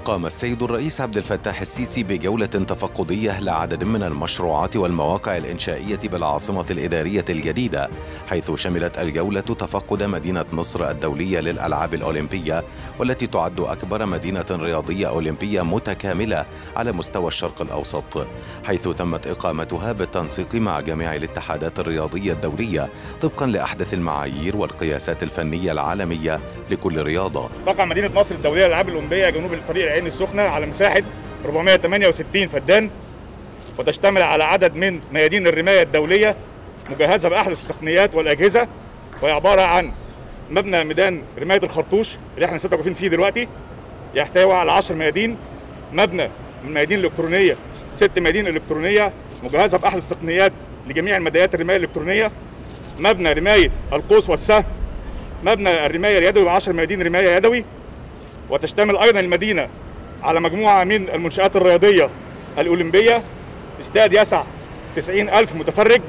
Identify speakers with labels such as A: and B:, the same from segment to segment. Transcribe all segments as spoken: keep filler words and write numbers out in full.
A: قام السيد الرئيس عبد الفتاح السيسي بجولة تفقدية لعدد من المشروعات والمواقع الإنشائية بالعاصمة الإدارية الجديدة، حيث شملت الجولة تفقد مدينة مصر الدولية للألعاب الأولمبية، والتي تعد أكبر مدينة رياضية أولمبية متكاملة على مستوى الشرق الأوسط، حيث تمت إقامتها بالتنسيق مع جميع الاتحادات الرياضية الدولية طبقا لأحدث المعايير والقياسات الفنية العالمية لكل رياضة.
B: تقع مدينة مصر الدولية للألعاب الأولمبية جنوب الطريق العين السخنة على مساحة أربعمائة وثمانية وستين فدان، وتشتمل على عدد من ميادين الرماية الدولية مجهزة بأحدث التقنيات والأجهزة، وهي عبارة عن مبنى ميدان رماية الخرطوش اللي احنا لسه واقفين فيه دلوقتي، يحتوي على عشر ميادين، مبنى من الميادين الإلكترونية ست ميادين إلكترونية مجهزة بأحدث التقنيات لجميع الميدانيات الرماية الإلكترونية، مبنى رماية القوس والسهم، مبنى الرماية اليدوي وعشر ميادين رماية يدوي. وتشتمل أيضا المدينة على مجموعة من المنشآت الرياضية الأولمبية، استاد يسع تسعين ألف متفرج،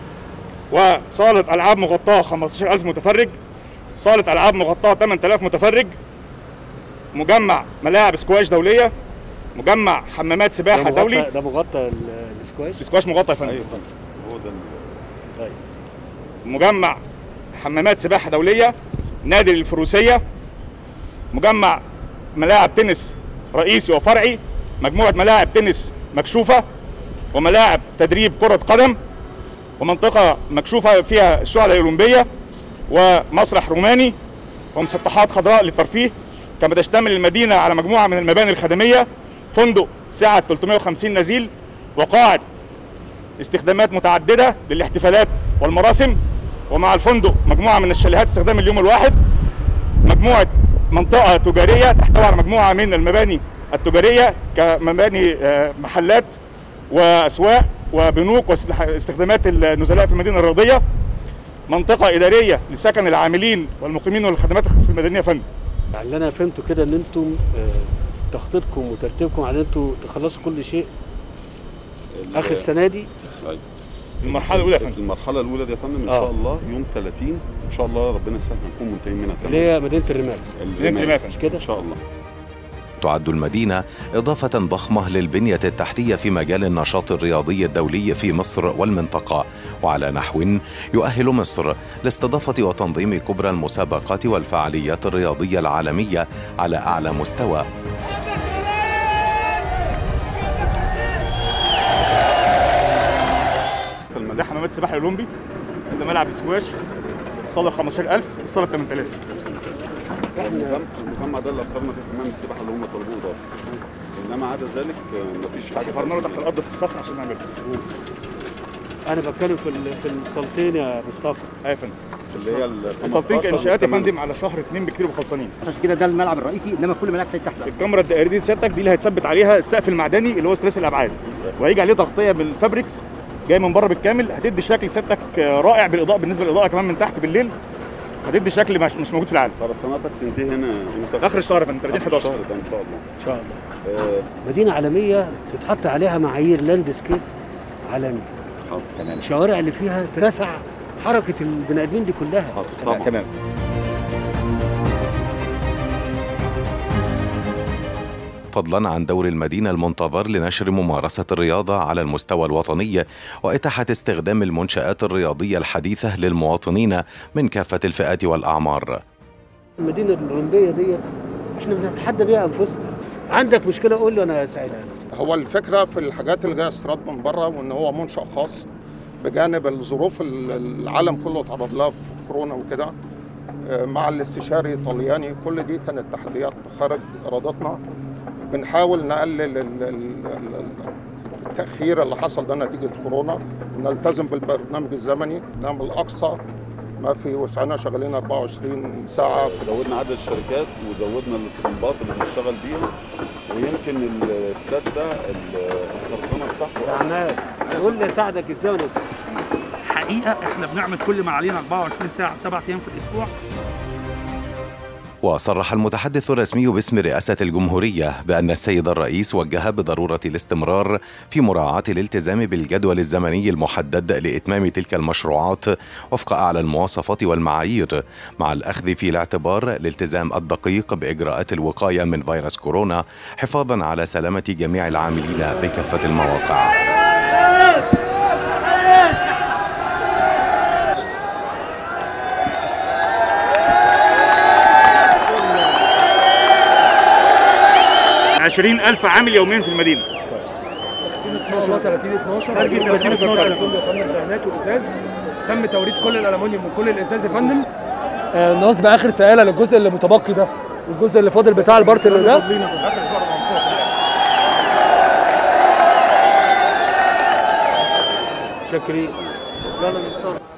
B: وصالة ألعاب مغطاة خمستاشر ألف متفرج، صالة ألعاب مغطاة ثمانية آلاف متفرج، مجمع ملاعب سكواش دولية، مجمع حمامات سباحة دولي.
C: ده مغطى السكواش؟
B: السكواش مغطى يا فندم.
C: ايوه هو ده. طيب.
B: مجمع حمامات سباحة دولية، نادي للفروسية، مجمع ملاعب تنس رئيسي وفرعي، مجموعة ملاعب تنس مكشوفة، وملاعب تدريب كرة قدم، ومنطقة مكشوفة فيها الشعلة الأولمبية، ومسرح روماني، ومسطحات خضراء للترفيه. كما تشتمل المدينة على مجموعة من المباني الخدمية، فندق سعة ثلاثمائة وخمسين نزيل، وقاعة استخدامات متعددة للاحتفالات والمراسم، ومع الفندق مجموعة من الشاليهات استخدام اليوم الواحد، مجموعة منطقة تجارية تحتوي على مجموعة من المباني التجارية كمباني محلات وأسواق وبنوك واستخدامات النزلاء في المدينة الرياضية، منطقة إدارية لسكن العاملين والمقيمين والخدمات في المدنية يا فندم.
C: يعني اللي أنا فهمته كده إن أنتم تخطيطكم وترتيبكم على إن أنتم تخلصوا كل شيء آخر السنة دي.
B: المرحلة الأولى يا فندم.
D: المرحلة الأولى دي يا فندم إن آه. شاء الله يوم ثلاثين إن شاء الله ربنا يسهل هنكون منتهين منها تماما.
C: اللي هي مدينة الرماية.
B: مدينة الرماية
C: مش كده؟
D: إن شاء الله.
A: تعد المدينة إضافة ضخمة للبنية التحتية في مجال النشاط الرياضي الدولي في مصر والمنطقة، وعلى نحو يؤهل مصر لاستضافة وتنظيم كبرى المسابقات والفعاليات الرياضية العالمية على أعلى مستوى.
B: ده حمامات السباحة الأولمبي، ده ملعب السكواش، الصالة خمستاشر ألف، الصالة ثمانية آلاف.
D: المجمع ده اللي اخترنا فيه حمام السباحه اللي هم طلبوه ده، انما عدا ذلك مفيش حاجه.
B: حفرنا له تحت الارض في الصخر عشان نعملها.
C: انا بتكلم في في الصالتين يا مصطفى.
B: ايوه يا فندم.
D: اللي هي
B: الصالتين كانشاءات يا فندم على شهر اتنين بكتير وخلصانين.
E: عشان كده ده الملعب الرئيسي، انما كل ملاعب تحت.
B: الكاميرا الدائريه دي سيادتك دي اللي هيتثبت عليها السقف المعدني اللي هو ستريس الابعاد، وهيجي عليه تغطيه بالفابريكس جاي من بره بالكامل، هتدي شكل سيادتك رائع بالاضاءه، بالنسبه للاضاءه كمان من تحت بالليل هتدي شكل مش مش موجود في العالم.
D: خرساناتك تنتهي هنا امتى؟
B: اخر الشهر يا فندم ثلاثين حداشر.
D: الشهر ده ان شاء الله.
C: ان شاء الله. آه مدينه عالميه تتحط عليها معايير لاند سكيب عالمي.
D: حاضر تمام.
C: الشوارع اللي فيها ترسع حركه البني ادمين دي كلها.
D: حاضر طبعا.
B: تمام.
A: فضلا عن دور المدينة المنتظر لنشر ممارسة الرياضة على المستوى الوطني وإتاحة استخدام المنشآت الرياضية الحديثة للمواطنين من كافة الفئات والأعمار.
C: المدينة الأولمبية دي احنا بنتحدى بيها أنفسنا. عندك مشكلة قول له أنا هساعدها.
F: هو الفكرة في الحاجات اللي جاية استيراد من بره، وإن هو منشأ خاص بجانب الظروف العالم كله تعرض لها في كورونا وكده، مع الاستشاري الطلياني، كل دي كانت تحديات خارج إرادتنا. بنحاول نقلل التأخير اللي حصل ده نتيجة كورونا، ونلتزم بالبرنامج الزمني، نعمل أقصى ما في وسعنا، شغالين أربعة وعشرين ساعة.
D: زودنا عدد الشركات وزودنا الاستنباط اللي بنشتغل بيها، ويمكن السد ده الخرسانة بتاعته.
C: عماد قول لي أساعدك إزاي وأنا أساعدك.
G: حقيقة إحنا بنعمل كل ما علينا أربعة وعشرين ساعة سبعة أيام في الأسبوع.
A: وصرح المتحدث الرسمي باسم رئاسة الجمهورية بأن السيد الرئيس وجه بضرورة الاستمرار في مراعاة الالتزام بالجدول الزمني المحدد لإتمام تلك المشروعات وفق أعلى المواصفات والمعايير، مع الأخذ في الاعتبار الالتزام الدقيق بإجراءات الوقاية من فيروس كورونا حفاظا على سلامة جميع العاملين بكافة المواقع.
B: عشرين ألف عامل يوميا في المدينة.
G: ان شاء الله ثلاثين اتناشر خارج ثلاثين اتناشر يا فندم دهانات وازاز. تم توريد كل الالومنيوم وكل الازاز يا فندم. آه نصب اخر سائله للجزء اللي متبقي ده والجزء اللي فاضل بتاع البارت اللي ده.
C: شاكرين. يلا نتصرف.